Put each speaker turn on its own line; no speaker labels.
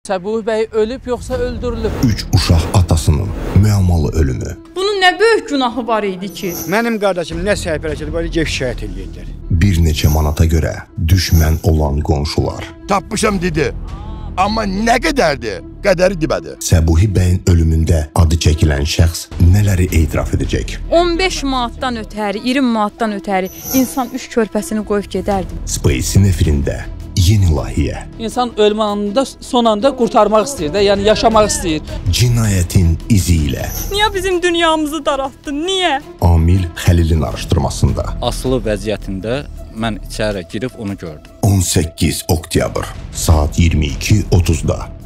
Səbuh bəy ölüb yoxsa öldürülüb?
3 uşaq atasının müəmmalı ölümü.
Bunun nə böyük günahı var idi ki?
Mənim qardaşım nə səhv elədi, belə gəlib şikayət eləyirlər.
Bir neçə manata görə düşmən olan qonşular.
Tapmışam dedi. Amma nə qədərdir? Qədəri dibədir.
Səbuhi bəyin ölümündə adı çəkilən şəxs nələri etiraf edəcək?
15 manatdan ötəri, 20 manatdan ötəri insan 3 körpəsini qoyub gedərdi.
Space-in efirində yeni layihə.
İnsan ölmə anında, son anda qurtarmaq istəyir də, yəni yaşamaq istəyir.
Cinayətin izi ilə.
Niyə bizim dünyamızı daraltdın? Niyə?
Amil Xəlilin araşdırmasında.
Asılı vəziyyətində mən içəri girib onu gördüm.
18 oktyabr saat 22:30-da